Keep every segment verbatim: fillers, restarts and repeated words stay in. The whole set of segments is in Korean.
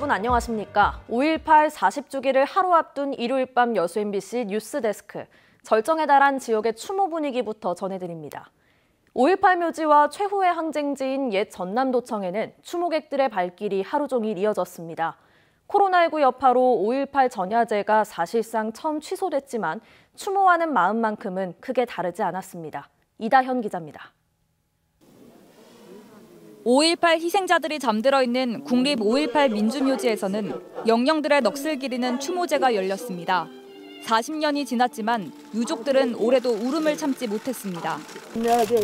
여러분 안녕하십니까? 오일팔 사십 주기를 하루 앞둔 일요일 밤 여수 엠비씨 뉴스데스크. 절정에 달한 지역의 추모 분위기부터 전해드립니다. 오일팔 묘지와 최후의 항쟁지인 옛 전남도청에는 추모객들의 발길이 하루 종일 이어졌습니다. 코로나십구 여파로 오일팔 전야제가 사실상 처음 취소됐지만 추모하는 마음만큼은 크게 다르지 않았습니다. 이다현 기자입니다. 오일팔 희생자들이 잠들어 있는 국립 오일팔 민주묘지에서는 영령들의 넋을 기리는 추모제가 열렸습니다. 사십 년이 지났지만 유족들은 올해도 울음을 참지 못했습니다. 나를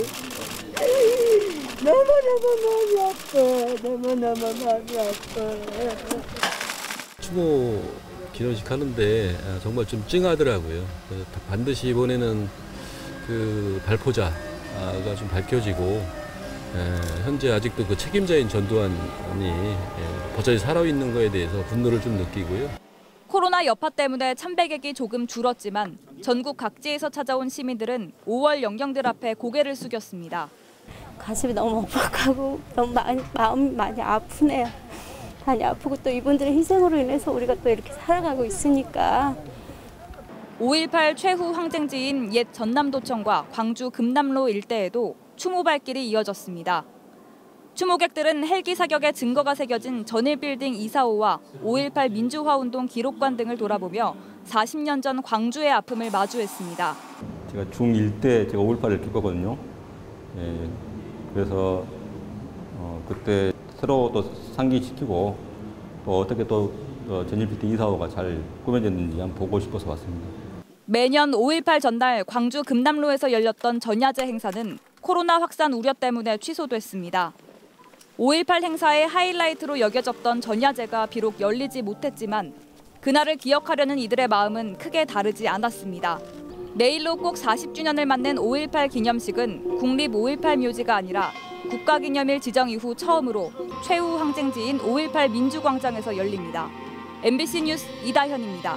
너무너무 마음이 아파. 너무너무 마음이 아파. 추모 기념식 하는데 정말 좀 찡하더라고요. 그래서 반드시 이번에는 그 발포자가 좀 밝혀지고 에, 현재 아직도 그 책임자인 전두환이 에, 버젓이 살아있는 거에 대해서 분노를 좀 느끼고요. 코로나 여파 때문에 참배객이 조금 줄었지만 전국 각지에서 찾아온 시민들은 오월 영령들 앞에 고개를 숙였습니다. 가슴이 너무 먹먹하고 너무 많이, 마음이 많이 아프네요. 많이 아프고 또 이분들의 희생으로 인해서 우리가 또 이렇게 살아가고 있으니까. 오일팔 최후 항쟁지인 옛 전남도청과 광주 금남로 일대에도 추모 발길이 이어졌습니다. 추모객들은 헬기 사격의 증거가 새겨진 전일빌딩 이사호와 오일팔 민주화운동 기록관 등을 돌아보며 사십 년 전 광주의 아픔을 마주했습니다. 제가 중일 때 제가 오일팔을 겪었거든요. 예, 그래서 어, 그때 새로 또 상기시키고 또 어떻게 또 전일빌딩 이사호가 잘 꾸며졌는지 한번 보고 싶어서 왔습니다. 매년 오일팔 전날 광주 금남로에서 열렸던 전야제 행사는 코로나 확산 우려 때문에 취소됐습니다. 오일팔 행사의 하이라이트로 여겨졌던 전야제가 비록 열리지 못했지만 그날을 기억하려는 이들의 마음은 크게 다르지 않았습니다. 내일로 꼭 사십 주년을 맞는 오일팔 기념식은 국립 오일팔 묘지가 아니라 국가기념일 지정 이후 처음으로 최후 항쟁지인 오일팔 민주광장에서 열립니다. 엠비씨 뉴스 이다현입니다.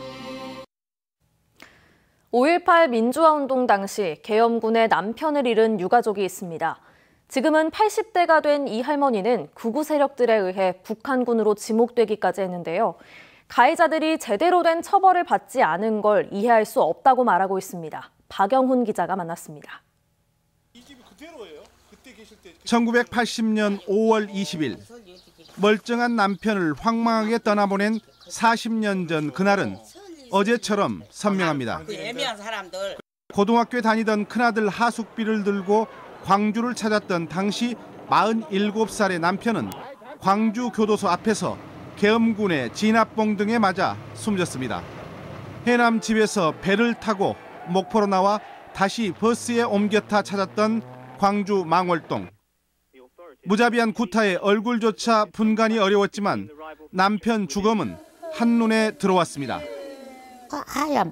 오일팔 민주화운동 당시 계엄군의 남편을 잃은 유가족이 있습니다. 지금은 팔십 대가 된 이 할머니는 극우 세력들에 의해 북한군으로 지목되기까지 했는데요. 가해자들이 제대로 된 처벌을 받지 않은 걸 이해할 수 없다고 말하고 있습니다. 박영훈 기자가 만났습니다. 천구백팔십 년 오월 이십일 멀쩡한 남편을 황망하게 떠나보낸 사십 년 전 그날은 어제처럼 선명합니다. 고등학교에 다니던 큰아들 하숙비를 들고 광주를 찾았던 당시 마흔일곱 살의 남편은 광주 교도소 앞에서 계엄군의 진압봉 등에 맞아 숨졌습니다. 해남 집에서 배를 타고 목포로 나와 다시 버스에 옮겨 타 찾았던 광주 망월동. 무자비한 구타에 얼굴조차 분간이 어려웠지만 남편 죽음은 한눈에 들어왔습니다. 하얀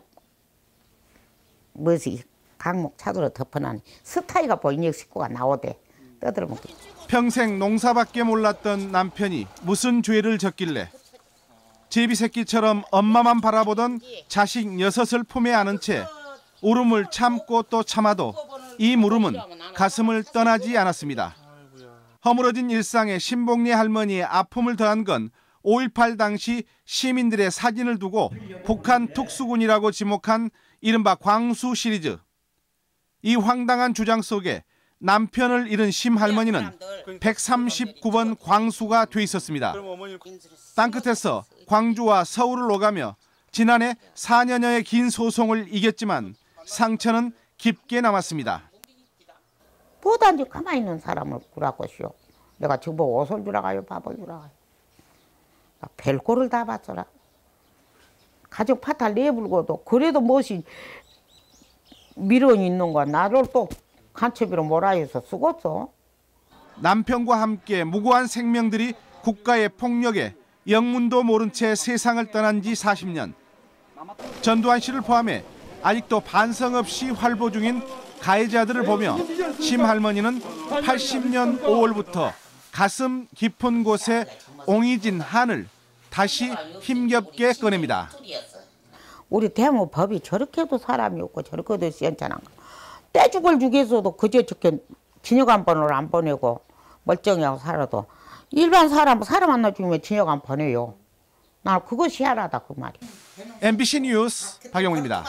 뭐지 강목 차도로 덮어놓은 스타이가 보이는 식구가 나오대 떠들어먹고. 평생 농사밖에 몰랐던 남편이 무슨 죄를 졌길래 제비새끼처럼 엄마만 바라보던 자식 여섯을 품에 안은 채 울음을 참고 또 참아도 이 물음은 가슴을 떠나지 않았습니다. 허물어진 일상에 신봉리 할머니의 아픔을 더한 건 오일팔 당시 시민들의 사진을 두고 북한 특수군이라고 지목한 이른바 광수 시리즈. 이 황당한 주장 속에 남편을 잃은 심 할머니는 백삼십구 번 광수가 돼 있었습니다. 땅끝에서 광주와 서울을 오가며 지난해 사 년여의 긴 소송을 이겼지만 상처는 깊게 남았습니다. 보단지 가만히 있는 사람을 구라고시오. 내가 저보고 옷을 주라가요, 밥을 주라가요. 별꼴을 다 봤더라. 가족 파탈 내불고도 그래도 무엇이 미련이 있는 거야. 나를 또 간첩으로 몰아해서 쓰겄어. 남편과 함께 무고한 생명들이 국가의 폭력에 영문도 모른 채 세상을 떠난 지 사십 년. 전두환 씨를 포함해 아직도 반성 없이 활보 중인 가해자들을 보며 심 할머니는 팔십 년 오월부터 가슴 깊은 곳에 옹이진 한을 다시 힘겹게 꺼냅니다. 우리 대모 법이 저렇게도 사람이 없고 저렇게도 시원찮은 거. 떼죽을 죽여서도 그저 저렇게 진역 한 번을 안 보내고 멀쩡하고 살아도 일반 사람 사람 하나 죽으면 진역 안 보내요. 나 그것이 희한하다 그 말이야. 엠비씨 뉴스 박영훈입니다.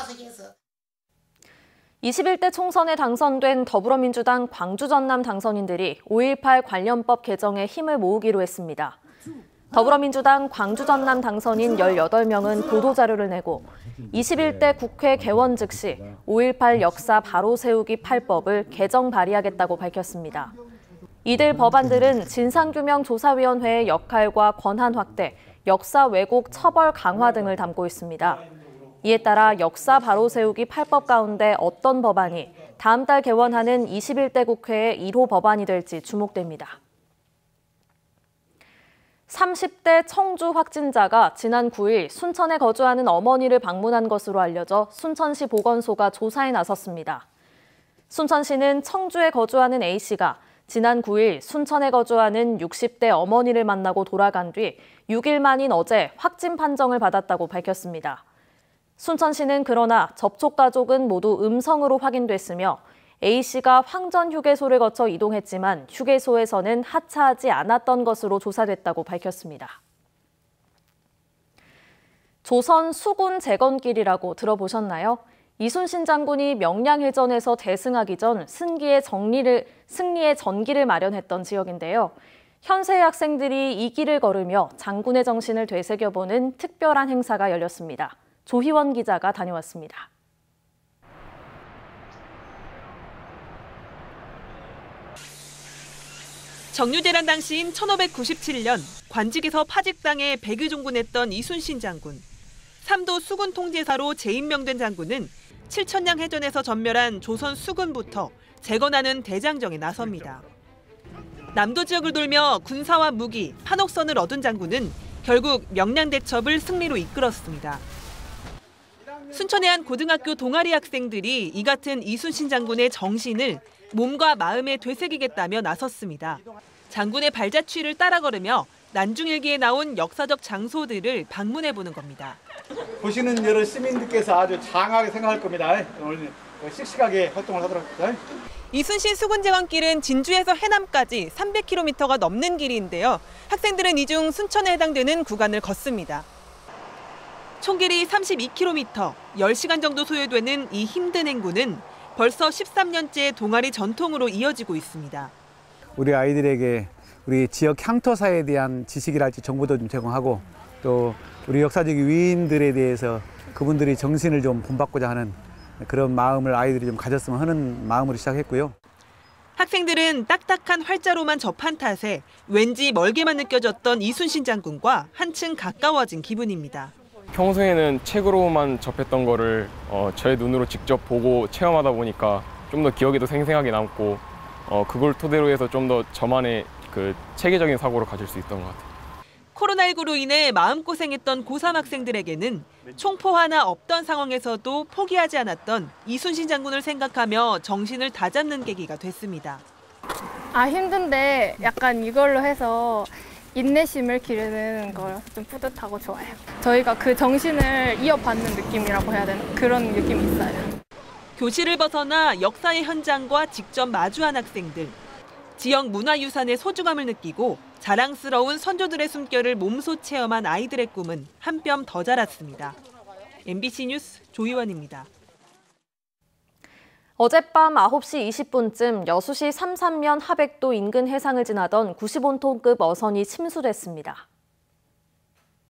이십일 대 총선에 당선된 더불어민주당 광주 전남 당선인들이 오일팔 관련법 개정에 힘을 모으기로 했습니다. 더불어민주당 광주 전남 당선인 열여덟 명은 보도자료를 내고 이십일 대 국회 개원 즉시 오일팔 역사 바로 세우기 팔 법을 개정 발의하겠다고 밝혔습니다. 이들 법안들은 진상규명조사위원회의 역할과 권한 확대, 역사 왜곡 처벌 강화 등을 담고 있습니다. 이에 따라 역사 바로 세우기 팔 법 가운데 어떤 법안이 다음 달 개원하는 이십일 대 국회의 일 호 법안이 될지 주목됩니다. 삼십 대 청주 확진자가 지난 구 일 순천에 거주하는 어머니를 방문한 것으로 알려져 순천시 보건소가 조사에 나섰습니다. 순천시는 청주에 거주하는 A씨가 지난 구 일 순천에 거주하는 육십 대 어머니를 만나고 돌아간 뒤 육 일 만인 어제 확진 판정을 받았다고 밝혔습니다. 순천시는 그러나 접촉 가족은 모두 음성으로 확인됐으며 A씨가 황전 휴게소를 거쳐 이동했지만 휴게소에서는 하차하지 않았던 것으로 조사됐다고 밝혔습니다. 조선 수군 재건길이라고 들어보셨나요? 이순신 장군이 명량해전에서 대승하기 전 승기의 정리를, 승리의 전기를 마련했던 지역인데요. 현세 학생들이 이 길을 걸으며 장군의 정신을 되새겨보는 특별한 행사가 열렸습니다. 조희원 기자가 다녀왔습니다. 정유재란 당시인 천오백구십칠 년 관직에서 파직당해 백의종군했던 이순신 장군. 삼도 수군 통제사로 재임명된 장군은 칠천량 해전에서 전멸한 조선 수군부터 재건하는 대장정에 나섭니다. 남도 지역을 돌며 군사와 무기, 판옥선을 얻은 장군은 결국 명량대첩을 승리로 이끌었습니다. 순천의 한 고등학교 동아리 학생들이 이 같은 이순신 장군의 정신을 몸과 마음에 되새기겠다며 나섰습니다. 장군의 발자취를 따라 걸으며 난중일기에 나온 역사적 장소들을 방문해보는 겁니다. 보시는 여러 시민들께서 아주 장하게 생각할 겁니다. 오늘 씩씩하게 활동을 하도록 합니다. 이순신 수군재건길은 진주에서 해남까지 삼백 킬로미터가 넘는 길인데요. 학생들은 이 중 순천에 해당되는 구간을 걷습니다. 총 길이 삼십이 킬로미터, 열 시간 정도 소요되는 이 힘든 행군은 벌써 십삼 년째 동아리 전통으로 이어지고 있습니다. 우리 아이들에게 우리 지역 향토사에 대한 지식이랄지 정보도 좀 제공하고 또 우리 역사적 위인들에 대해서 그분들이 정신을 좀 본받고자 하는 그런 마음을 아이들이 좀 가졌으면 하는 마음으로 시작했고요. 학생들은 딱딱한 활자로만 접한 탓에 왠지 멀게만 느껴졌던 이순신 장군과 한층 가까워진 기분입니다. 평소에는 책으로만 접했던 거를 어, 저의 눈으로 직접 보고 체험하다 보니까 좀 더 기억에도 생생하게 남고 어, 그걸 토대로 해서 좀 더 저만의 그 체계적인 사고를 가질 수 있던 것 같아요. 코로나십구로 인해 마음고생했던 고삼 학생들에게는 총포 하나 없던 상황에서도 포기하지 않았던 이순신 장군을 생각하며 정신을 다잡는 계기가 됐습니다. 아 힘든데 약간 이걸로 해서 인내심을 기르는 걸 좀 뿌듯하고 좋아요. 저희가 그 정신을 이어받는 느낌이라고 해야 되나? 그런 느낌이 있어요. 교실을 벗어나 역사의 현장과 직접 마주한 학생들. 지역 문화유산의 소중함을 느끼고 자랑스러운 선조들의 숨결을 몸소 체험한 아이들의 꿈은 한 뼘 더 자랐습니다. 엠비씨 뉴스 조희원입니다. 어젯밤 아홉 시 이십 분쯤 여수시 삼산면 하백도 인근 해상을 지나던 구십오 톤급 어선이 침수됐습니다.